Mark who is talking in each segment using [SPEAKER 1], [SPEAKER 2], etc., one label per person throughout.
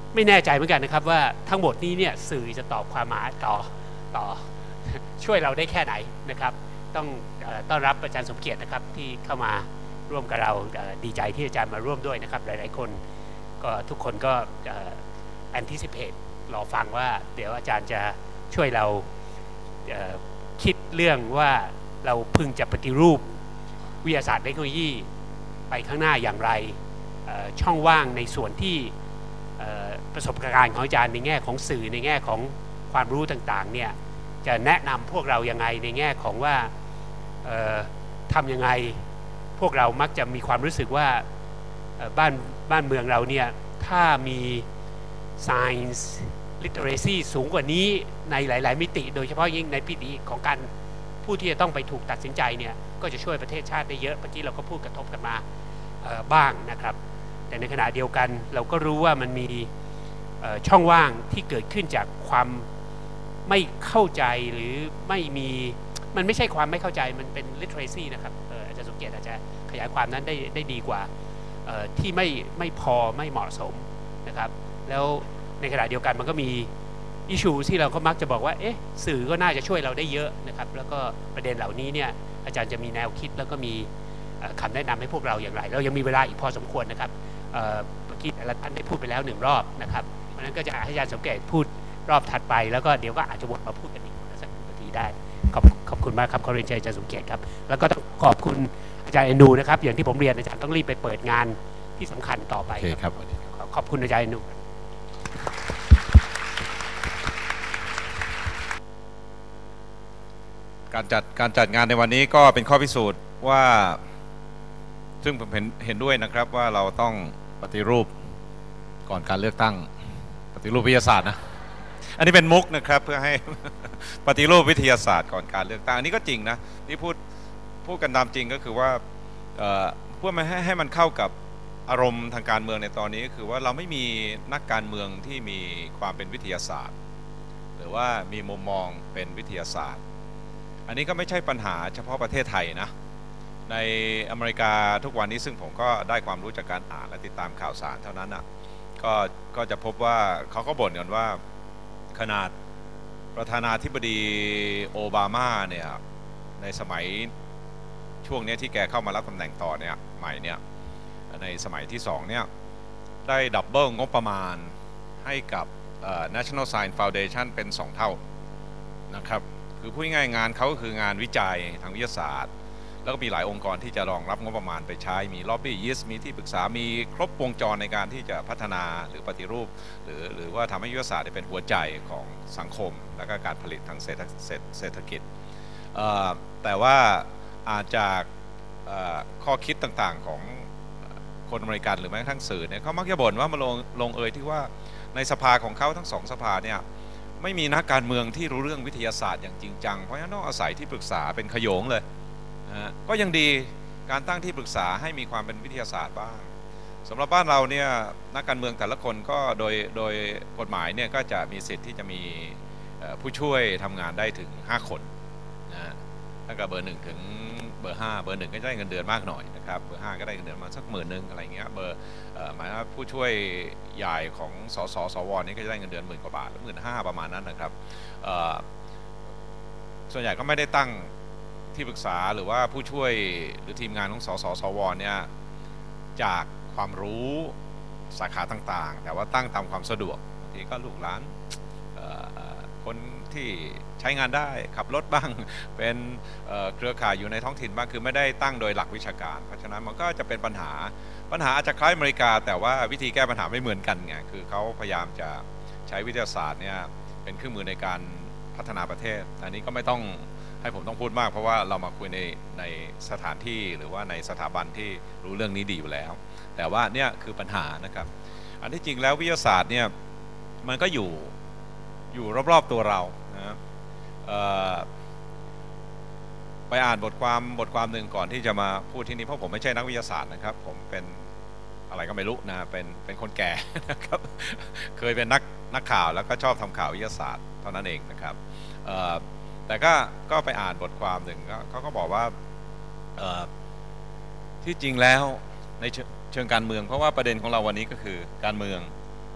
[SPEAKER 1] ไม่แน่ใจเหมือนกันนะครับว่าทั้งหมดนี้เนี่ยสื่อจะตอบความหมายต่อช่วยเราได้แค่ไหนนะครับต้องต้อนรับอาจารย์สมเกียรตินะครับที่เข้ามาร่วมกับเราดีใจที่อาจารย์มาร่วมด้วยนะครับหลายๆคนก็ทุกคนก็anticipate รอฟังว่าเดี๋ยวอาจารย์จะช่วยเราคิดเรื่องว่าเราพึงจะปฏิรูปวิทยาศาสตร์เทคโนโลยีไปข้างหน้าอย่างไรช่องว่างในส่วนที่ประสบการณ์ของอาจารย์ในแง่ของสื่อในแง่ของความรู้ต่างๆเนี่ยจะแนะนำพวกเรายังไงในแง่ของว่าทำยังไงพวกเรามักจะมีความรู้สึกว่าบ้านเมืองเราเนี่ยถ้ามี science literacy สูงกว่านี้ในหลายๆมิติโดยเฉพาะยิ่งในพิธีของการผู้ที่จะต้องไปถูกตัดสินใจเนี่ยก็จะช่วยประเทศชาติได้เยอะเมื่อกี้เราก็พูดกระทบกันมาบ้างนะครับแต่ในขณะเดียวกันเราก็รู้ว่ามันมีช่องว่างที่เกิดขึ้นจากความไม่เข้าใจหรือไม่มีมันไม่ใช่ความไม่เข้าใจมันเป็น literacy นะครับอาจารย์สมเกียรติอาจจะขยายความนั้นได้ดีกว่าที่ไม่พอไม่เหมาะสมนะครับแล้วในขณะเดียวกันมันก็มีอิชชูที่เราก็มักจะบอกว่าเอ๊ะสื่อก็น่าจะช่วยเราได้เยอะนะครับแล้วก็ประเด็นเหล่านี้เนี่ยอาจารย์จะมีแนวคิดแล้วก็มีคำแนะนำให้พวกเราอย่างไรเรายังมีเวลาอีกพอสมควรนะครับเมื่อกี้แต่ละท่านได้พูดไปแล้ว1 รอบนะครับเพราะนั้นก็จะให้อาจารย์สมเกียรติพูดรอบถัดไปแล้วก็เดี๋ยวก็อาจจะวนมาพูดกันอีกสักนาทีได้ขอบคุณมากครับขอเรียนเชิญอาจารย์สมเกียรติครับแล้วก็ต้องขอบคุณอาจารย์เอนูนะครับอย่างที่ผมเรียนอาจารย์ต้องรีบไปเปิดงานที่สำคัญต่อไปครับขอบคุณอาจารย์เอนู
[SPEAKER 2] การจัดงานในวันนี้ก็เป็นข้อพิสูจน์ว่าซึ่งผมเห็นด้วยนะครับว่าเราต้องปฏิรูปก่อนการเลือกตั้งปฏิรูปวิทยาศาสตร์นะอันนี้เป็นมุกนะครับเพื่อให้ปฏิรูปวิทยาศาสตร์ก่อนการเลือกตั้งอันนี้ก็จริงนะที่พูดกันตามจริงก็คือว่าเพื่อไม่ให้มันเข้ากับอารมณ์ทางการเมืองในตอนนี้ก็คือว่าเราไม่มีนักการเมืองที่มีความเป็นวิทยาศาสตร์หรือว่ามีมุมมองเป็นวิทยาศาสตร์อันนี้ก็ไม่ใช่ปัญหาเฉพาะประเทศไทยนะในอเมริกาทุกวันนี้ซึ่งผมก็ได้ความรู้จากการอ่านและติดตามข่าวสารเท่านั้นนะก็จะพบว่าเขาก็บ่นกันว่าขนาดประธานาธิบดีโอบามาเนี่ยในสมัยช่วงนี้ที่แกเข้ามารับตำแหน่งต่อเนี่ยใหม่เนี่ยในสมัยที่2เนี่ยได้ดับเบิลงบประมาณให้กับNational Science Foundation เป็น2 เท่านะครับคือพูดง่ายงานเขาก็คืองานวิจัยทางวิทยาศาสตร์แล้วก็มีหลายองค์กรที่จะรองรับงบประมาณไปใช้มีล็อบบี้ยิสมีที่ปรึกษามีครบวงจรในการที่จะพัฒนาหรือปฏิรูปหรือว่าทำให้วิทยาศาสตร์เป็นหัวใจของสังคมและก็การผลิตทางเศรษฐกิจแต่ว่าอาจจากข้อคิดต่างๆของคนอเมริกันหรือแม้กระทั่งสื่อเนี่ยเขามักจะบ่นว่ามาลงเอยที่ว่าในสภาของเขาทั้ง2 สภาเนี่ยไม่มีนักการเมืองที่รู้เรื่องวิทยาศาสตร์อย่างจริงจังเพราะฉะนั้นต้องอาศัยที่ปรึกษาเป็นขโยงเลยก็ยังดีการตั้งที่ปรึกษาให้มีความเป็นวิทยาศาสตร์บ้างสำหรับบ้านเราเนี่ยนักการเมืองแต่ละคนก็โดยกฎหมายเนี่ยก็จะมีสิทธิ์ที่จะมีผู้ช่วยทำงานได้ถึง5 คนนะตั้งแต่เบอร์1ถึงเบอร์5เบอร์1ก็ได้เงินเดือนมากหน่อยนะครับเบอร์5ก็ได้เงินเดือนมาสัก10,000อะไรเงี้ยหมายว่าผู้ช่วยใหญ่ของสวนี่ก็จะได้เงินเดือน10,000 กว่าบาทหรือ15,000ประมาณนั้นนะครับส่วนใหญ่ก็ไม่ได้ตั้งที่ปรึกษาหรือว่าผู้ช่วยหรือทีมงานของสวเนี่ยจากความรู้สาขาต่างๆแต่ว่าตั้งตามความสะดวกบางทีก็ลูกหลานคนที่ใช้งานได้ขับรถบ้างเป็นเครือข่ายอยู่ในท้องถิ่นบ้างคือไม่ได้ตั้งโดยหลักวิชาการเพราะฉะนั้นมันก็จะเป็นปัญหาอาจจะคล้ายอเมริกาแต่ว่าวิธีแก้ปัญหาไม่เหมือนกันไงคือเขาพยายามจะใช้วิทยาศาสตร์เนี่ยเป็นเครื่องมือในการพัฒนาประเทศอันนี้ก็ไม่ต้องให้ผมต้องพูดมากเพราะว่าเรามาคุยในสถานที่หรือว่าในสถาบันที่รู้เรื่องนี้ดีอยู่แล้วแต่ว่าเนี่ยคือปัญหานะครับอันที่จริงแล้ววิทยาศาสตร์เนี่ยมันก็อยู่รอบๆตัวเรานะไปอ่านบทความหนึ่งก่อนที่จะมาพูดที่นี่เพราะผมไม่ใช่นักวิทยาศาสตร์นะครับผมเป็นอะไรก็ไม่รู้นะเป็นคนแก่นะครับเคยเป็นนักข่าวแล้วก็ชอบทำข่าววิทยาศาสตร์เท่านั้นเองนะครับแต่ก็ไปอ่านบทความหนึ่งเขาก็บอกว่าที่จริงแล้วในเชิงการเมืองเพราะว่าประเด็นของเราวันนี้ก็คือการเมือง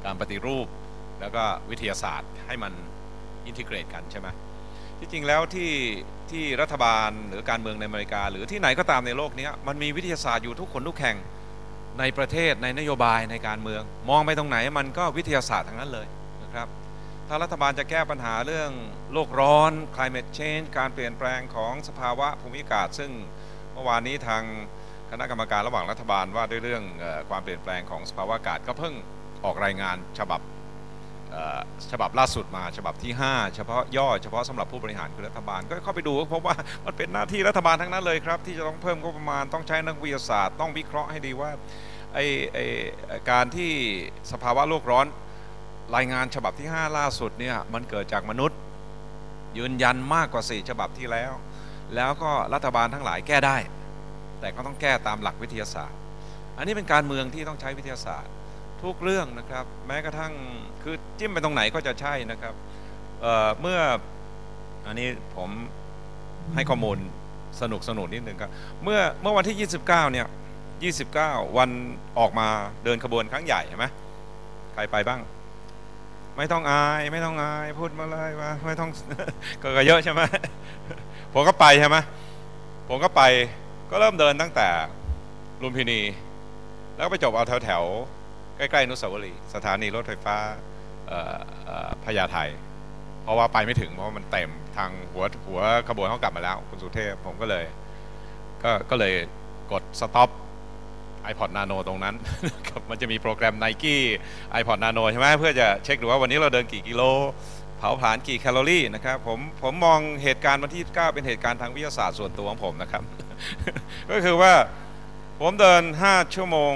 [SPEAKER 2] การปฏิรูปแล้วก็วิทยาศาสตร์ให้มันอินทิเกรตกันใช่ไหมที่จริงแล้วที่รัฐบาลหรือการเมืองในอเมริกาหรือที่ไหนก็ตามในโลกนี้มันมีวิทยาศาสตร์อยู่ทุกคนทุกแห่งในประเทศในนโยบายในการเมืองมองไปตรงไหนมันก็วิทยาศาสตร์ทั้งนั้นเลยนะครับถ้ารัฐบาลจะแก้ปัญหาเรื่องโลกร้อน climate change การเปลี่ยนแปลงของสภาวะภูมิอากาศซึ่งเมื่อวานนี้ทางคณะกรรมการระหว่างรัฐบาลว่าด้วยเรื่องความเปลี่ยนแปลงของสภาวะอากาศก็เพิ่งออกรายงานฉบับล่าสุดมาฉบับที่5เฉพาะย่อเฉพาะสำหรับผู้บริหารคือรัฐบาลก็เข้าไปดูก็พบว่ามันเป็นหน้าที่รัฐบาลทั้งนั้นเลยครับที่จะต้องเพิ่มงบประมาณต้องใช้นักวิทยาศาสตร์ต้องวิเคราะห์ให้ดีว่าการที่สภาวะโลกร้อนรายงานฉบับที่5ล่าสุดเนี่ยมันเกิดจากมนุษย์ยืนยันมากกว่า4ฉบับที่แล้วก็รัฐบาลทั้งหลายแก้ได้แต่ก็ต้องแก้ตามหลักวิทยาศาสตร์อันนี้เป็นการเมืองที่ต้องใช้วิทยาศาสตร์ทุกเรื่องนะครับแม้กระทั่งคือจิ้มไปตรงไหนก็จะใช่นะครับเมื่ออันนี้ผมให้ข้อมูลสนุกนิดนึงครับเมื่อวันที่29เนี่ย29วันออกมาเดินขบวนครั้งใหญ่เห็นไหมใครไปบ้างไม่ต้องอายพูดมาเลยว่าไม่ต้องก็เยอะใช่ไหมผมก็ไปใช่ไหมผมก็ไปก็เริ่มเดินตั้งแต่ลุมพินีแล้วก็ไปจบเอาแถวใกล้ๆอนุสาวรีย์สถานีรถไฟฟ้าพญาไทเพราะว่าไปไม่ถึงเพราะว่ามันเต็มทางหัวขบวนเขากลับมาแล้วคุณสุเทพผมก็เลยกดสต็อป iPod Nano ตรงนั้น มันจะมีโปรแกรม Nike iPod Nano ใช่ไหมเพื่อจะเช็คดูว่าวันนี้เราเดินกี่กิโลเผาผลาญกี่แคลอรี่นะครับผมมองเหตุการณ์วันที่9เป็นเหตุการณ์ทางวิทยาศาสตร์ส่วนตัวของผมนะครับ ก็คือว่าผมเดิน5ชั่วโมง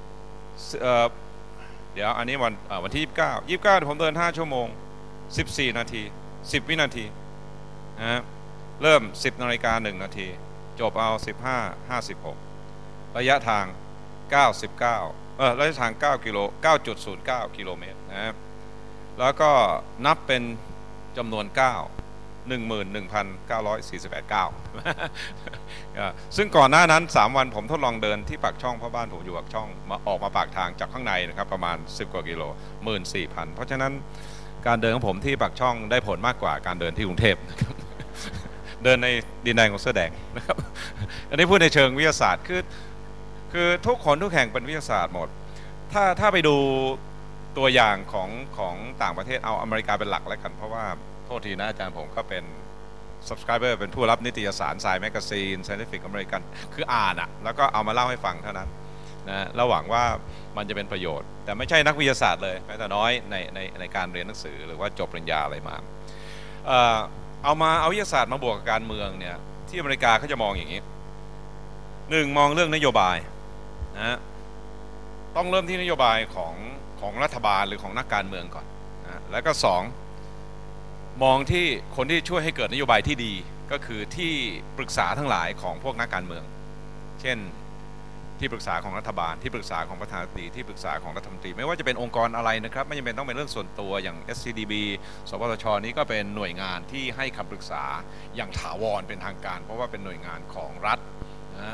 [SPEAKER 2] เดี๋ยวอันนี้วันที่29ผมเดิน5ชั่วโมง14นาที10วินาทีนะเริ่ม10 นาฬิกา 1 นาทีจบเอา15:56ระยะทาง99ระยะทาง9กิโล 9.09 กิโลเมตรนะครับแล้วก็นับเป็นจำนวน9 11,948 ก้าวซึ่งก่อนหน้านั้น3วันผมทดลองเดินที่ปากช่องเพราะบ้านผมอยู่ปากช่องออกมาปากทางจากข้างในนะครับประมาณ10 กว่ากิโล 14,000 เพราะฉะนั้นการเดินของผมที่ปากช่องได้ผลมากกว่าการเดินที่กรุงเทพนะครับเดินในดินแดนของเสื้อแดงนะครับอันนี้พูดในเชิงวิทยาศาสตร์คือทุกคนทุกแห่งเป็นวิทยาศาสตร์หมดถ้าไปดูตัวอย่างของต่างประเทศเอาอเมริกาเป็นหลักแล้วกันเพราะว่าโทษทีนะอาจารย์ผมก็เป็น subscriber เป็นผู้รับนิตยสาร Science Magazine Scientific American คืออ่านแล้วก็เอามาเล่าให้ฟังเท่านั้นนะระหวังว่ามันจะเป็นประโยชน์แต่ไม่ใช่นักวิทยาศาสตร์เลยแม้แต่น้อยในการเรียนหนังสือหรือว่าจบปริญญาอะไรมาเอาวิทยาศาสตร์มาบวกกับการเมืองเนี่ยที่อเมริกาเขาจะมองอย่างนี้1มองเรื่องนโยบายนะต้องเริ่มที่นโยบายของรัฐบาลหรือของนักการเมืองก่อนนะแล้วก็2มองที่คนที่ช่วยให้เกิดนโยบายที่ดีก็คือที่ปรึกษาทั้งหลายของพวกนักการเมืองเช่นที่ปรึกษาของรัฐบาลที่ปรึกษาของประธานาธิบดีที่ปรึกษาของรัฐมนตรีไม่ว่าจะเป็นองค์กรอะไรนะครับไม่จำเป็นต้องเป็นเรื่องส่วนตัวอย่าง SCDB สปสช.นี้ก็เป็นหน่วยงานที่ให้คำปรึกษาอย่างถาวรเป็นทางการเพราะว่าเป็นหน่วยงานของรัฐนะ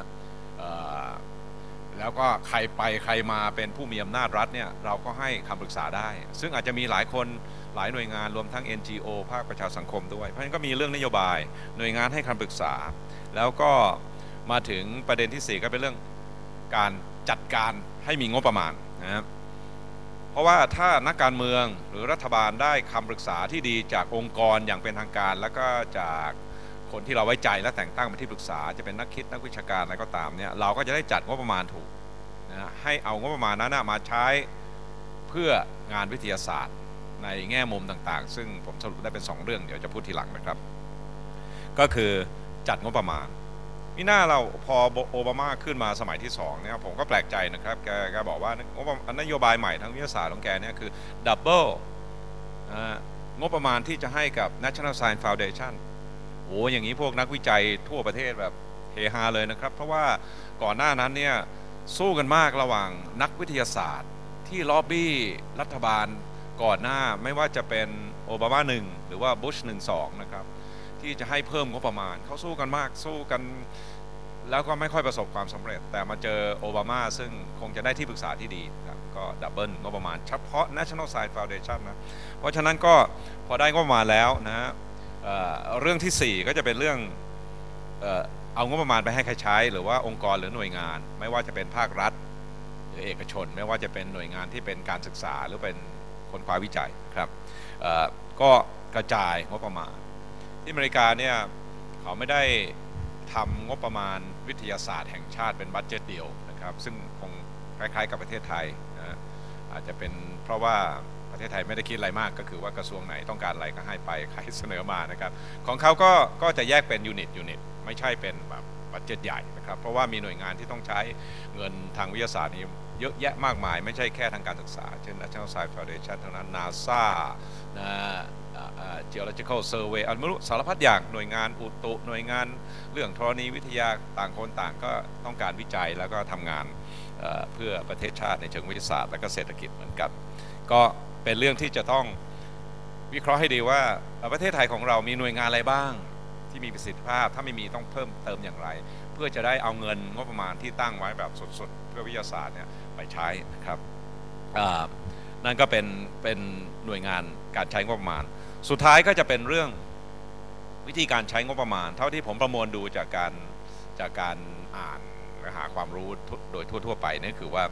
[SPEAKER 2] แล้วก็ใครไปใครมาเป็นผู้มีอำนาจรัฐเนี่ยเราก็ให้คำปรึกษาได้ซึ่งอาจจะมีหลายคนหลายหน่วยงานรวมทั้ง NGO ภาคประชาสังคมด้วยเพราะฉะนั้นก็มีเรื่องนโยบายหน่วยงานให้คำปรึกษาแล้วก็มาถึงประเด็นที่4ก็เป็นเรื่องการจัดการให้มีงบประมาณนะครับเพราะว่าถ้านักการเมืองหรือรัฐบาลได้คำปรึกษาที่ดีจากองค์กรอย่างเป็นทางการแล้วก็จากคนที่เราไว้ใจและแต่งตั้งเป็นที่ปรึกษาจะเป็นนักคิดนักวิชาการอะไรก็ตามเนี่ยเราก็จะได้จัดงบประมาณถูกนะให้เอางบประมาณนั้นมาใช้เพื่องานวิทยาศาสตร์ในแง่มุมต่างๆซึ่งผมสรุปได้เป็น2เรื่องเดี๋ยวจะพูดทีหลังนะครับก็คือจัดงบประมาณนี่หน้าเราพอโอบามาขึ้นมาสมัยที่2เนี่ยผมก็แปลกใจนะครับแกบอกว่านโยบายใหม่ทางวิทยาศาสตร์ของแกเนี่ยคือดับเบิลงบประมาณที่จะให้กับ National Science Foundationโอ้อย่างนี้พวกนักวิจัยทั่วประเทศแบบเฮฮาเลยนะครับเพราะว่าก่อนหน้านั้นเนี่ยสู้กันมากระหว่างนักวิทยาศาสตร์ที่ล็อบบี้รัฐบาลก่อนหน้าไม่ว่าจะเป็นโอบามา1หรือว่าบุช1-2นะครับที่จะให้เพิ่มงบประมาณเขาสู้กันมากสู้กันแล้วก็ไม่ค่อยประสบความสำเร็จแต่มาเจอโอบามาซึ่งคงจะได้ที่ปรึกษาที่ดีครับก็ดับเบิลงบประมาณเฉพาะ National Science Foundation นะเพราะฉะนั้นก็พอได้งบประมาณแล้วนะฮะเรื่องที่4ก็จะเป็นเรื่องเอางบประมาณไปให้ใครใช้หรือว่าองค์กรหรือหน่วยงานไม่ว่าจะเป็นภาครัฐหรือเอกชนไม่ว่าจะเป็นหน่วยงานที่เป็นการศึกษาหรือเป็นค้นคว้าวิจัยครับก็กระจายงบประมาณที่อเมริกาเนี่ยเขาไม่ได้ทำงบประมาณวิทยาศาสตร์แห่งชาติเป็นบัดเจ็ตเดียวนะครับซึ่งคงคล้ายๆกับประเทศไทยนะอาจจะเป็นเพราะว่าประเทศไทยไม่ได้คิดอะไรมากก็คือว่ากระทรวงไหนต้องการอะไรก็ให้ไปใครเสนอมานะครับของเขาก็จะแยกเป็นยูนิตไม่ใช่เป็นแบบบัดเจ็ตใหญ่นะครับเพราะว่ามีหน่วยงานที่ต้องใช้เงินทางวิทยาศาสตร์นี้เยอะแยะมากมายไม่ใช่แค่ทางการศึกษาเช่น National Science Foundation เท่านั้น NASA นะ Geological Survey อันไม่รู้สารพัดอย่างหน่วยงานอุตุหน่วยงานเรื่องธรณีวิทยาต่างคนต่างก็ต้องการวิจัยแล้วก็ทำงานเพื่อประเทศชาติในเชิงวิทยาศาสตร์และก็เศรษฐกิจเหมือนกันก็เป็นเรื่องที่จะต้องวิเคราะห์ให้ดีว่าประเทศไทยของเรามีหน่วยงานอะไรบ้างที่มีประสิทธิภาพถ้าไม่มีต้องเพิ่มเติมอย่างไรเพื่อจะได้เอาเงินงบประมาณที่ตั้งไว้แบบสุดๆเพื่อวิทยาศาสตร์เนี่ยไปใช้นะครับนั่นก็เป็นหน่วยงานการใช้งบประมาณสุดท้ายก็จะเป็นเรื่องวิธีการใช้งบประมาณเท่าที่ผมประมวลดูจากการอ่านและหาความรู้โดยทั่วๆไปนี่คือว่า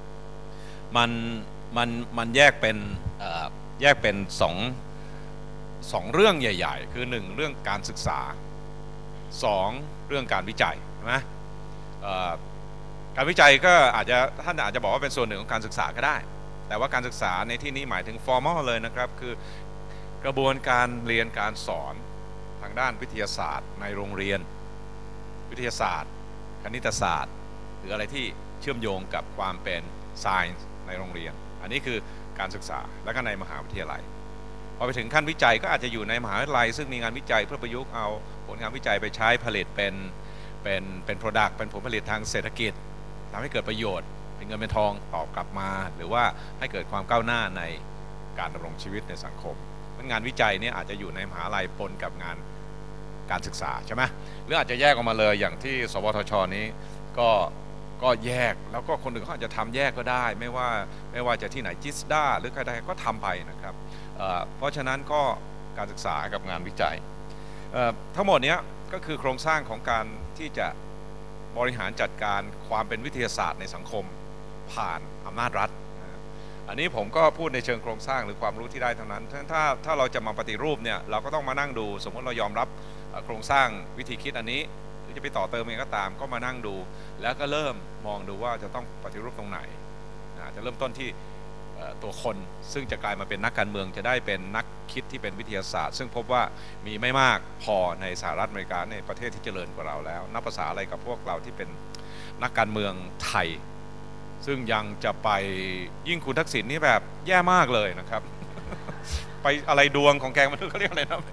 [SPEAKER 2] มันแยกเป็นสองเรื่องใหญ่ๆคือ1เรื่องการศึกษา2เรื่องการวิจัยใช่ไหมการวิจัยก็ท่านอาจจะบอกว่าเป็นส่วนหนึ่งของการศึกษาก็ได้แต่ว่าการศึกษาในที่นี้หมายถึง formal เลยนะครับคือกระบวนการเรียนการสอนทางด้านวิทยาศาสตร์ในโรงเรียนวิทยาศาสตร์คณิตศาสตร์หรืออะไรที่เชื่อมโยงกับความเป็น science ในโรงเรียนอันนี้คือการศึกษาและก็ในมหาวิทยาลัยพอไปถึงขั้นวิจัยก็อาจจะอยู่ในมหาวิทยาลัยซึ่งมีงานวิจัยเพื่อประยุกต์เอาผลงานวิจัยไปใช้ผลิตเป็น product เป็นผลผลิตทางเศรษฐกิจทำให้เกิดประโยชน์เป็นเงินเป็นทองตอบกลับมาหรือว่าให้เกิดความก้าวหน้าในการดำรงชีวิตในสังคมงานวิจัยเนี่ยอาจจะอยู่ในมหาลัยปนกับงานการศึกษาใช่ไหมหรืออาจจะแยกออกมาเลยอย่างที่สวทชนี้ก็แยกแล้วก็คนอื่นเขาอาจจะทำแยกก็ได้ไม่ว่าจะที่ไหนจิสดาหรือใครๆก็ทำไปนะครับเพราะฉะนั้นก็การศึกษากับงานวิจัยทั้งหมดนี้ก็คือโครงสร้างของการที่จะบริหารจัดการความเป็นวิทยาศาสตร์ในสังคมผ่านอำนาจรัฐอันนี้ผมก็พูดในเชิงโครงสร้างหรือความรู้ที่ได้เท่านั้นถ้าเราจะมาปฏิรูปเนี่ยเราก็ต้องมานั่งดูสมมติเรายอมรับโครงสร้างวิธีคิดอันนี้หรือจะไปต่อเติมเองก็ตามก็มานั่งดูแล้วก็เริ่มมองดูว่าจะต้องปฏิรูปตรงไหนจะเริ่มต้นที่ตัวคนซึ่งจะกลายมาเป็นนักการเมืองจะได้เป็นนักคิดที่เป็นวิทยาศาสตร์ซึ่งพบว่ามีไม่มากพอในสหรัฐอเมริกาในประเทศที่เจริญกว่าเราแล้วนับภาษาอะไรกับพวกเราที่เป็นนักการเมืองไทยซึ่งยังจะไปยิ่งคุณทักษิณนี่แบบแย่มากเลยนะครับไปอะไรดวงของแกมันเขาเรียกอะไรนะ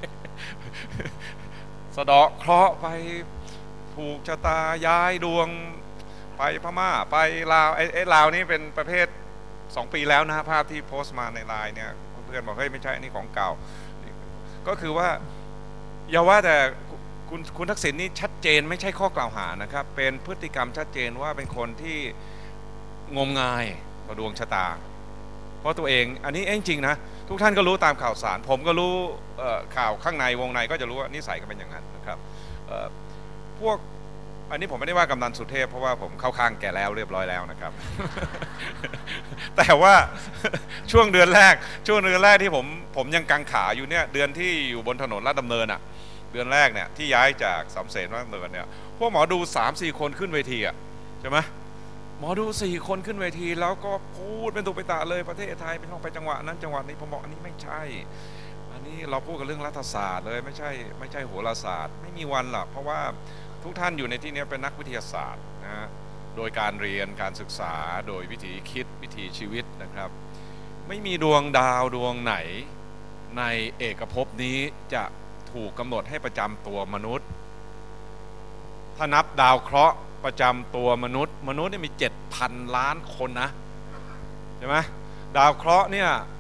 [SPEAKER 2] สะเดาะเคราะห์ไปผูกชะตาย้ายดวงไปพม่าไปลาวไอ้ลาวนี่เป็นประเภท2 ปีแล้วนะภาพที่โพสต์มาในไลน์เนี่ยเพื่อนบอกเฮ้ยไม่ใช่นี่ของเก่าก็คือว่าอย่าว่าแต่คุณทักษิณนี่ชัดเจนไม่ใช่ข้อกล่าวหานะครับเป็นพฤติกรรมชัดเจนว่าเป็นคนที่งมงายต่อดวงชะตาเพราะตัวเองอันนี้จริงๆนะทุกท่านก็รู้ตามข่าวสารผมก็รู้ข่าวข้างในวงในก็จะรู้ว่านิสัยก็เป็นอย่างนั้นนะครับพวกอันนี้ผมไม่ได้ว่ากำนันสุเทพเพราะว่าผมเข้าข้างแกแล้วเรียบร้อยแล้วนะครับ แต่ว่าช่วงเดือนแรกที่ผมยังกังขาอยู่เนี่ยเดือนที่อยู่บนถนนลาดดำเนินอ่ะเดือนแรกเนี่ยที่ย้ายจากสำเสนลาดดำเนินเนี่ยพวกหมอดู 3-4 คนขึ้นเวทีอ่ะใช่ไหมหมอดู4 คนขึ้นเวทีแล้วก็พูดเป็นตุเป็นตะเลยประเทศไทยเป็นต้องไปจังหวะนั้นจังหวะนี้ผมบอกอันนี้ไม่ใช่อันนี้เราพูดกันเรื่องรัฐศาสตร์เลยไม่ใช่โหราศาสตร์ไม่มีวันหรอกเพราะว่าทุกท่านอยู่ในที่นี้เป็นนักวิทยาศาสตร์นะโดยการเรียนการศึกษาโดยวิธีคิดวิธีชีวิตนะครับไม่มีดวงดาวดวงไหนในเอกภพนี้จะถูกกำหนดให้ประจำตัวมนุษย์ถ้านับดาวเคราะห์ประจำตัวมนุษย์นี่มี 7,000 ล้านคนนะใช่ไหมดาวเคราะห์เนี่ย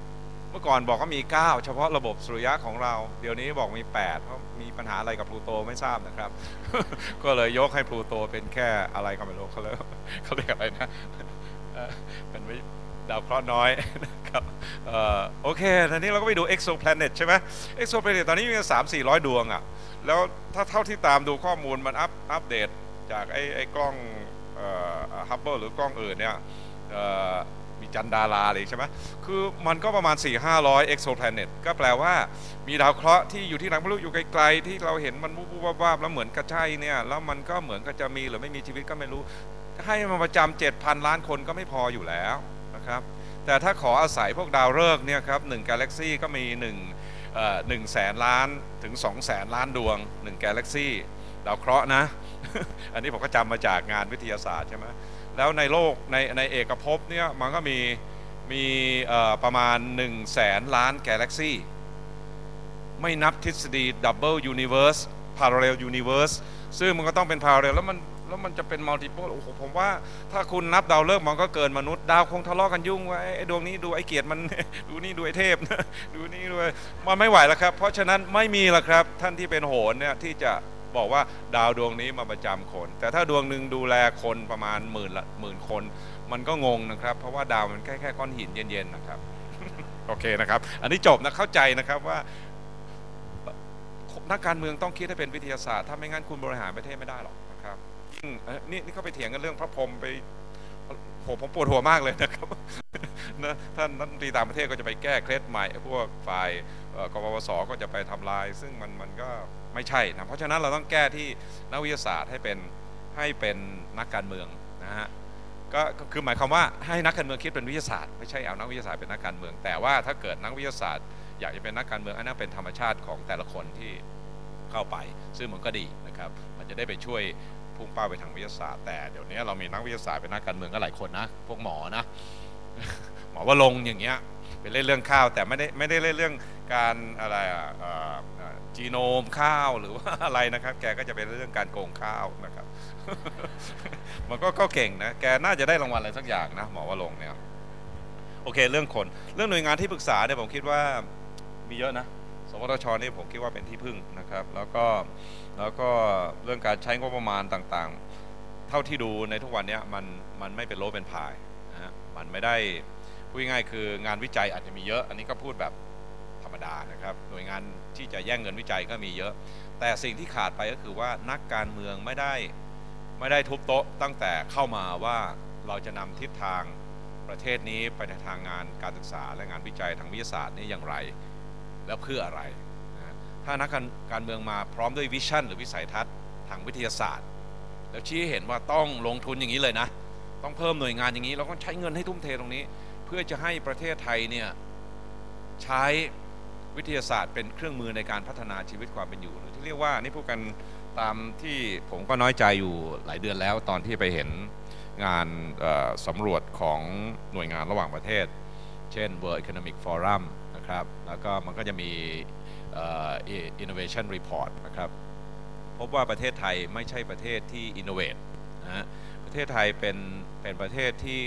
[SPEAKER 2] เมื่อก่อนบอกว่ามี9เฉพาะระบบสุริยะของเราเดี๋ยวนี้บอกมี8เพราะมีปัญหาอะไรกับพลูโตไม่ทราบนะครับ ก็เลยยกให้พลูโตเป็นแค่อะไรก็ไม่รู้เขาเรียกอะไรนะเป็นดาวเคราะห์น้อยนะครับโอเคทีนี้เราก็ไปดู exoplanet ใช่ไหม exoplanet ตอนนี้มี300-400 ดวงอ่ะแล้วถ้าเท่าที่ตามดูข้อมูลมันอัปเดตจากไอ้กล้องฮับเบิลหรือกล้องอื่นเนี่ยมีจันดาราอะไรใช่ไหมคือมันก็ประมาณ 400-500 exoplanet ก็แปลว่ามีดาวเคราะห์ที่อยู่ที่ไหนไม่รู้อยู่ไกลๆที่เราเห็นมันวูบๆวาบๆแล้วเหมือนกระใช่เนี่ยแล้วมันก็เหมือนกับจะมีหรือไม่มีชีวิตก็ไม่รู้ให้มาประจำ 7,000 ล้านคนก็ไม่พออยู่แล้วนะครับแต่ถ้าขออาศัยพวกดาวฤกษ์เนี่ยครับ1 galaxy ก็มี1 แสนล้านถึง2 แสนล้านดวง1 galaxy ดาวเคราะห์นะ อันนี้ผมก็จำมาจากงานวิทยาศาสตร์ใช่ไหมแล้วในโลกในเอกภพเนี่ยมันก็มีประมาณ1 แสนล้านกาแล็กซี่ไม่นับทฤษฎี Double Universe Parallel Universe ซึ่งมันก็ต้องเป็น Parallel แล้วมันจะเป็น Multiple โอ้โหผมว่าถ้าคุณนับดาวฤกษ์มันก็เกินมนุษย์ดาวคงทะเลาะกันยุ่งว่าไอ้ดวงนี้ดูไอ้เกียรติมัน ดูนี่ดูไอ้เทพดูนี่ดูมันไม่ไหวแล้วครับเพราะฉะนั้นไม่มีแล้วครับท่านที่เป็นโหรเนี่ยที่จะบอกว่าดาวดวงนี้มาประจำคนแต่ถ้าดวงหนึ่งดูแลคนประมาณหมื่นคนมันก็งงนะครับเพราะว่าดาวมันแค่ก้อนหินเย็นๆนะครับ โอเคนะครับอันนี้จบนะเข้าใจนะครับว่านักการเมืองต้องคิดให้เป็นวิทยาศาสตร์ถ้าไม่งั้นคุณบริหารประเทศไม่ได้หรอกนะครับยิ่งนี่เขาไปเถียงกันเรื่องพระพรหมไปผมปวดหัวมากเลยนะครับ นะท่านรัฐมนตรีต่างประเทศก็จะไปแก้เคล็ดใหม่พวกฝ่ายกปปสก็จะไปทำลายซึ่งมันก็ไม่ใช่นะเพราะฉะนั้นเราต้องแก้ที่นักวิทยาศาสตร์ให้เป็นนักการเมืองนะฮะก็คือหมายความว่าให้นักการเมืองคิดเป็นวิทยาศาสตร์ไม่ใช่เอานักวิทยาศาสตร์เป็นนักการเมืองแต่ว่าถ้าเกิดนักวิทยาศาสตร์อยากจะเป็นนักการเมืองอันนั้นเป็นธรรมชาติของแต่ละคนที่เข้าไปซึ่งมันก็ดีนะครับมันจะได้ไปช่วยพุ่งเป้าไปทางวิทยาศาสตร์แต่เดี๋ยวนี้เรามีนักวิทยาศาสตร์เป็นนักการเมืองก็หลายคนนะพวกหมอนะ หมอว่าลงอย่างเงี้ยเป็นเล่นเรื่องข้าวแต่ไม่ได้เล่นเรื่องการอะไรจีโนมข้าวหรือว่าอะไรนะครับแกก็จะเป็นเรื่องการโกงข้าวนะครับ มันก็เก่งนะแกน่าจะได้รางวัลอะไรสักอย่างนะหมอว่าลงเนี่ยโอเคเรื่องคนเรื่องหน่วยงานที่ปรึกษาเนี่ยผมคิดว่ามีเยอะนะสวทชนี่ผมคิดว่าเป็นที่พึ่งนะครับแล้วก็เรื่องการใช้งบประมาณต่างๆเท่าที่ดูในทุกวันนี้มันไม่เป็นโลเป็นพายนะฮะมันไม่ได้พูดง่ายคืองานวิจัยอาจจะมีเยอะอันนี้ก็พูดแบบธรรมดานะครับหน่วยงานที่จะแย่งเงินวิจัยก็มีเยอะแต่สิ่งที่ขาดไปก็คือว่านักการเมืองไม่ได้ทุบโต๊ะตั้งแต่เข้ามาว่าเราจะนำทิศทางประเทศนี้ไปในทางงานการศึกษาและงานวิจัยทางวิทยาศาสตร์นี้อย่างไรแล้วเพื่ออะไรนะถ้านักการเมืองมาพร้อมด้วยวิชั่นหรือวิสัยทัศน์ทางวิทยาศาสตร์แล้วชี้เห็นว่าต้องลงทุนอย่างนี้เลยนะต้องเพิ่มหน่วยงานอย่างนี้เราก็ใช้เงินให้ทุ่มเทตรงนี้เพื่อจะให้ประเทศไทยเนี่ยใช้วิทยาศาสตร์เป็นเครื่องมือในการพัฒนาชีวิตความเป็นอยู่หรือที่เรียกว่านี่พูดกันตามที่ผมก็น้อยใจอยู่หลายเดือนแล้วตอนที่ไปเห็นงานสำรวจของหน่วยงานระหว่างประเทศเช่น World Economic Forum นะครับแล้วก็มันก็จะมี Innovation Report นะครับพบว่าประเทศไทยไม่ใช่ประเทศที่ innovate นะประเทศไทยเป็นประเทศที่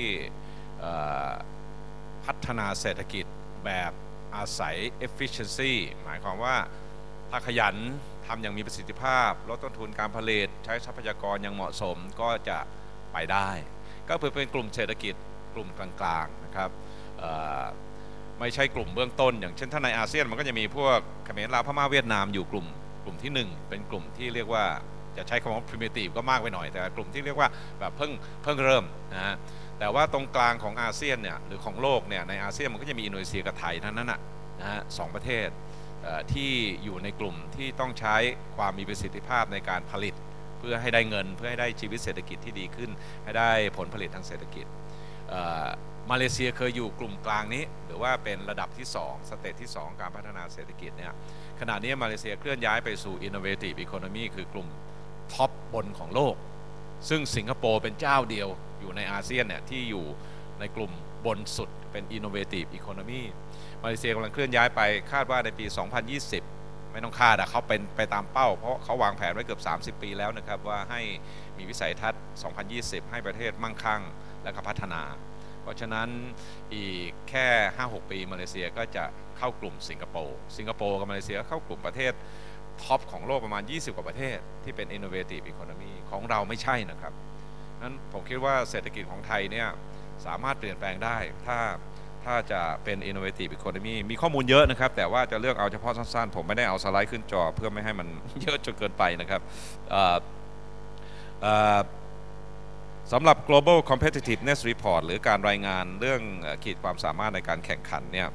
[SPEAKER 2] พัฒนาเศรษฐกิจแบบอาศัย efficiency หมายความว่าถ้าขยันทำอย่างมีประสิทธิภาพลดต้นทุนการผลิตใช้ทรัพยากรอย่างเหมาะสมก็จะไปได้ก็เพื่อเป็นกลุ่มเศรษฐกิจกลุ่มกลางๆนะครับไม่ใช่กลุ่มเบื้องต้นอย่างเช่นถ้าในอาเซียนมันก็จะมีพวกเขมรลาวพม่าเวียดนามอยู่กลุ่มที่1เป็นกลุ่มที่เรียกว่าจะใช้คำว่า primitive ก็มากไปหน่อยแต่กลุ่มที่เรียกว่าแบบเพิ่งเริ่มนะฮะแต่ว่าตรงกลางของอาเซียนเนี่ยหรือของโลกเนี่ยในอาเซียนมันก็จะมีอินโดนีเซียกับไทยนั้นนะฮะ2ประเทศที่อยู่ในกลุ่มที่ต้องใช้ความมีประสิทธิภาพในการผลิตเพื่อให้ได้เงินเพื่อให้ได้ชีวิตเศรษฐกิจที่ดีขึ้นให้ได้ผลผลิตทางเศรษฐกิจมาเลเซียเคยอยู่กลุ่มกลางนี้หรือว่าเป็นระดับที่2สเตจที่2การพัฒนาเศรษฐกิจเนี่ยขณะนี้มาเลเซียเคลื่อนย้ายไปสู่ Innovative Economy คือกลุ่มท็อปบนของโลกซึ่งสิงคโปร์เป็นเจ้าเดียวอยู่ในอาเซียนเนี่ยที่อยู่ในกลุ่มบนสุดเป็น Innovative Economy มาเลเซียกำลังเคลื่อนย้ายไปคาดว่าในปี 2020 ไม่ต้องคาดเขาเป็นไปตามเป้าเพราะเขาวางแผนไว้เกือบ30 ปีแล้วนะครับว่าให้มีวิสัยทัศน์ 2020 ให้ประเทศมั่งคั่งและก็พัฒนาเพราะฉะนั้นอีกแค่ 5-6 ปีมาเลเซียก็จะเข้ากลุ่มสิงคโปร์กับมาเลเซียเข้ากลุ่มประเทศท็อปของโลกประมาณ20 กว่าประเทศที่เป็น innovative economy ของเราไม่ใช่นะครับนั้นผมคิดว่าเศรษฐกิจของไทยเนี่ยสามารถเปลี่ยนแปลงได้ถ้าจะเป็น innovative economy มีข้อมูลเยอะนะครับแต่ว่าจะเลือกเอาเฉพาะสั้นๆผมไม่ได้เอาสไลด์ขึ้นจอเพื่อไม่ให้มันเยอะจนเกินไปนะครับสำหรับ global competitiveness report หรือการรายงานเรื่องขีดความสามารถในการแข่งขันเนี่ย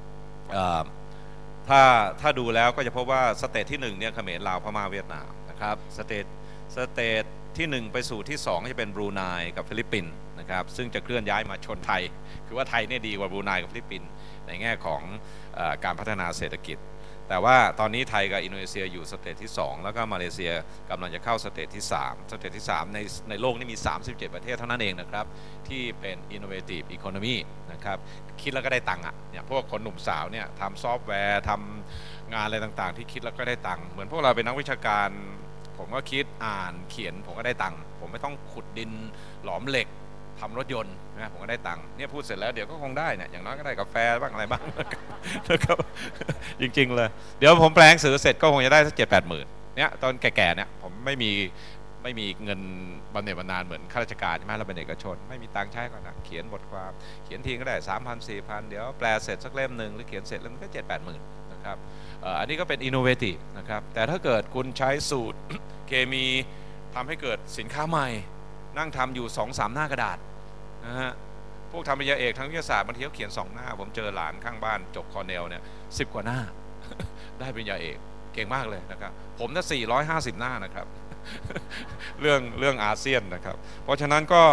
[SPEAKER 2] ถ้าดูแล้วก็จะพบว่าสเตจที่1เนี่ยเขมรลาวพม่าเวียดนามนะครับสเตจที่1ไปสู่ที่2จะเป็นบรูไนกับฟิลิปปินส์นะครับซึ่งจะเคลื่อนย้ายมาชนไทยคือว่าไทยเนี่ยดีกว่าบรูไนกับฟิลิปปินส์ในแง่ของการพัฒนาเศรษฐกิจแต่ว่าตอนนี้ไทยกับอินโดนีเซียอยู่สเตจที่2แล้วก็มาเลเซียกำลังจะเข้าสเตจที่3สเตจที่3ในโลกนี่มี37ประเทศเท่านั้นเองนะครับที่เป็น innovative economy นะครับคิดแล้วก็ได้ตังค์อ่ะเนี่ยพวกคนหนุ่มสาวเนี่ยทำซอฟต์แวร์ทำงานอะไรต่างๆที่คิดแล้วก็ได้ตังค์เหมือนพวกเราเป็นนักวิชาการผมก็คิดอ่านเขียนผมก็ได้ตังค์ผมไม่ต้องขุดดินหลอมเหล็กทำรถยนต์นะผมก็ได้ตังค์เนี่ยพูดเสร็จแล้วเดี๋ยวก็คงได้เนี่ยอย่างน้อยก็ได้กาแฟบ้างอะไรบ้างนะครับจริงๆเลยเดี๋ยวผมแปลงสื่อเสร็จก็คงจะได้สัก7-8 หมื่นเนี่ยตอนแก่ๆเนี่ยผมไม่มีเงินบำเหน็จบำนาญเหมือนข้าราชการใช่ไหมเราเป็นเอกชนไม่มีตังค์ใช้ก่อนนะเขียนบทความเขียนทีก็ได้ 3,000-4,000 เดี๋ยวแปลเสร็จสักเล่มหนึ่งหรือเขียนเสร็จแล้วมันก็7-8 หมื่นนะครับอันนี้ก็เป็น innovative นะครับแต่ถ้าเกิดคุณใช้สูตรเคมีทำให้เกิดสินค้าใหม่นั่งทำอยู่ 2-3 หน้ากระดาษนะฮะพวกทำปริญญาเอกทางวิทยาศาสตร์บางทีเขาเขียน2 หน้าผมเจอหลานข้างบ้านจบคอร์เนลเนี่ย10 กว่าหน้า ได้ปริญญาเอกเก่งมากเลยนะครับผมน่ะ450 หน้านะครับ เรื่องอาเซียนนะครับเพราะฉะนั้นก็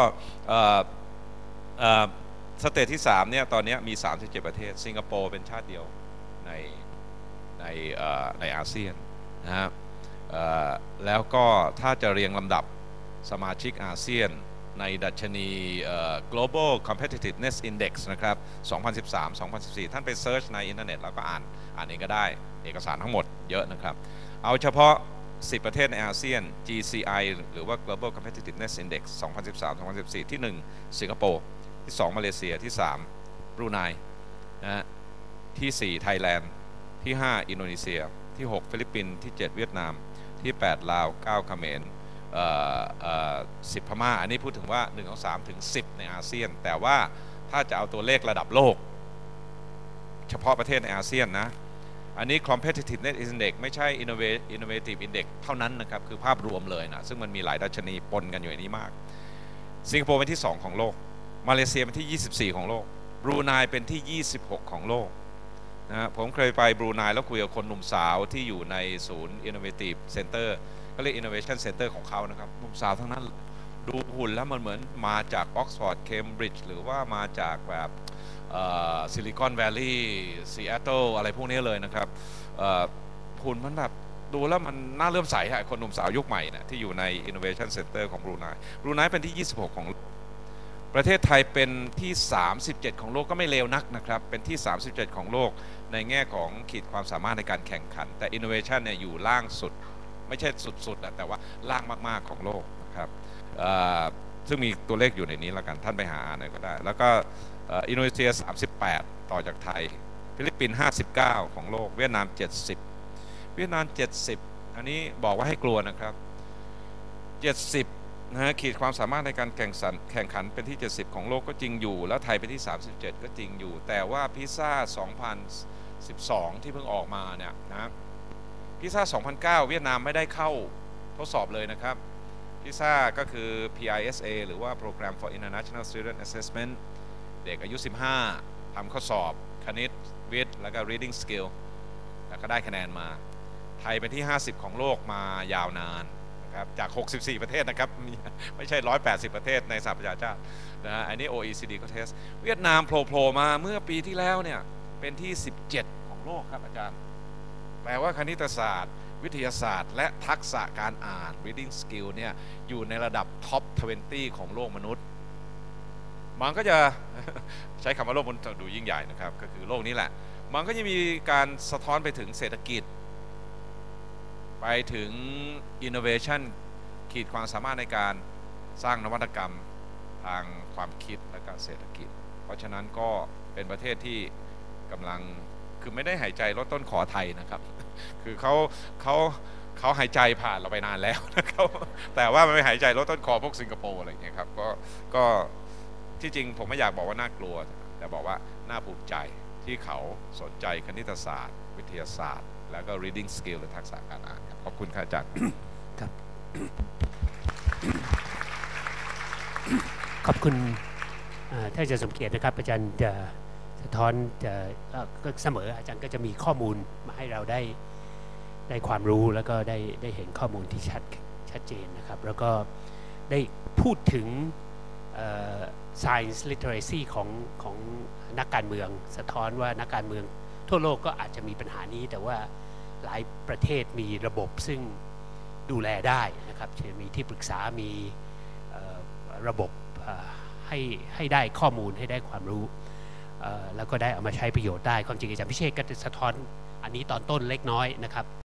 [SPEAKER 2] สเตจที่3เนี่ยตอนนี้มี37ประเทศสิงคโปร์เป็นชาติเดียวในอาเซียนนะฮะแล้วก็ถ้าจะเรียงลำดับสมาชิกอาเซียนในดัชนีglobal competitiveness index นะครับ2013-2014ท่านไปเซิร์ชในอินเทอร์เน็ตแล้วก็อ่านเองก็ได้เอกสารทั้งหมดเยอะนะครับเอาเฉพาะ10 ประเทศในอาเซียน GCI หรือว่า global competitiveness index 2013-2014ที่1สิงคโปร์ที่2มาเลเซียที่3บรูไนนะที่4ไทยแลนด์ที่5อินโดนีเซียที่6ฟิลิปปินส์ที่7เวียดนามที่8ลาว9เขมร10พม่าอันนี้พูดถึงว่า1 2 3ถึง10ในอาเซียนแต่ว่าถ้าจะเอาตัวเลขระดับโลกเฉพาะประเทศในอาเซียนนะอันนี้ competitiveness index ไม่ใช่ innovative index เท่านั้นนะครับคือภาพรวมเลยนะซึ่งมันมีหลายดัชนีปนกันอยู่ในนี้มากสิงคโปร์เป็นที่2ของโลกมาเลเซียเป็นที่24ของโลกบรูไนเป็นที่26ของโลกนะผมเคยไปบรูไนแล้วคุยกับคนหนุ่มสาวที่อยู่ในศูนย์ innovative centerก็เรียก innovation center ของเขานะครับหนุ่มสาวทั้งนั้นดูหุ่นแล้วมันเหมือนมาจากออกซฟอร์ดเคมบริดจ์หรือว่ามาจากแบบซิลิคอนแวลลีย์ซีแอตเทิลอะไรพวกนี้เลยนะครับหุ่นมันแบบดูแล้วมันน่าเลื่อมใสฮะคนหนุ่มสาวยุคใหม่นะที่อยู่ใน innovation center ของบรูไนเป็นที่26ของประเทศไทยเป็นที่37ของโลกก็ไม่เลวนักนะครับเป็นที่37ของโลกในแง่ของขีดความสามารถในการแข่งขันแต่ innovation เนี่ยอยู่ล่างสุดไม่ใช่สุดๆแต่ว่าล่างมากๆของโลกนะครับซึ่งมีตัวเลขอยู่ในนี้แล้วกันท่านไปหาหน่อยก็ได้แล้วก็อินโดนีเซีย38ต่อจากไทยฟิลิปปินส์59ของโลกเวียดนาม70เวียดนาม70อันนี้บอกว่าให้กลัวนะครับ70นะฮะขีดความสามารถในการแข่งขันเป็นที่70ของโลกก็จริงอยู่แล้วไทยเป็นที่37ก็จริงอยู่แต่ว่าพิซซ่า2012ที่เพิ่งออกมาเนี่ยนะพิซซ่า2009เวียดนามไม่ได้เข้าทดสอบเลยนะครับพิซซ่าก็คือ PISA หรือว่า Program for International Student Assessment เด็กอายุ15ทำข้อสอบคณิตวิทย์แล้วก็ reading skill แล้วก็ได้คะแนนมาไทยเป็นที่50ของโลกมายาวนานนะครับจาก64ประเทศนะครับไม่ใช่180ประเทศในสหประชาชาตินะฮะอันนี้ OECD ก็เทสเวียดนามโผล่มาเมื่อปีที่แล้วเนี่ยเป็นที่17ของโลกครับอาจารย์แปลว่าคณิตศาสตร์วิทยาศาสตร์และทักษะการอ่าน reading skill เนี่ยอยู่ในระดับ top 20 ของโลกมนุษย์มันก็จะใช้คำว่าโลกมนุษย์ดูยิ่งใหญ่นะครับก็คือโลกนี้แหละมันก็จะมีการสะท้อนไปถึงเศรษฐกิจไปถึง innovation ขีดความสามารถในการสร้างนวัตกรรมทางความคิดและการเศรษฐกิจเพราะฉะนั้นก็เป็นประเทศที่กำลังคือไม่ได้หายใจลดต้นขอไทยนะครับคือเขาหายใจผ่านเราไปนานแล้วนะครับแต่ว่ามันไม่หายใจลดต้นคอพวกสิงคโปร์อะไรอย่างเงี้ยครับก็ที่จริงผมไม่อยากบอกว่าน่ากลัวแต่บอกว่าน่าภูมิใจที่เขาสนใจคณิตศาสตร์วิทยาศาสตร์แล้วก็ reading skill หรือทักษะการอ่านครับขอบคุณครับอาจารย์
[SPEAKER 1] ครับขอบคุณท่านอาจารย์สมเกียรตินะครับอาจารย์จะสะท้อนก็เสมออาจารย์ก็จะมีข้อมูลมาให้เราได้ความรู้แล้วก็ได้เห็นข้อมูลที่ชัดเจนนะครับแล้วก็ได้พูดถึงscience literacy ของนักการเมืองสะท้อนว่านักการเมืองทั่วโลกก็อาจจะมีปัญหานี้แต่ว่าหลายประเทศมีระบบซึ่งดูแลได้นะครับเช่นมีที่ปรึกษามีระบบให้ได้ข้อมูลให้ได้ความรู้แล้วก็ได้เอามาใช้ประโยชน์ได้ความจริงอาจารย์พิเชษก็จะสะท้อนอันนี้ตอนต้นเล็กน้อยนะครับ